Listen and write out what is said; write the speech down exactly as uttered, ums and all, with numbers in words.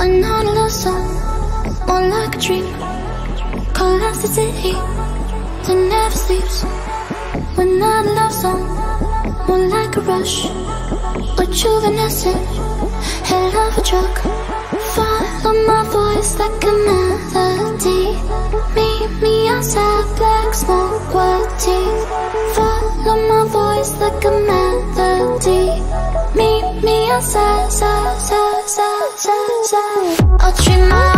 not a love song, more like a dream. Collapse the city that never sleeps. We're not a love song, more like a rush. Rejuvenescent, head of a truck. Follow my voice like a melody. Meet me outside, black smoke, white teeth. Follow my voice like a melody. Meet me outside, side, side, side, side, side. I'll treat my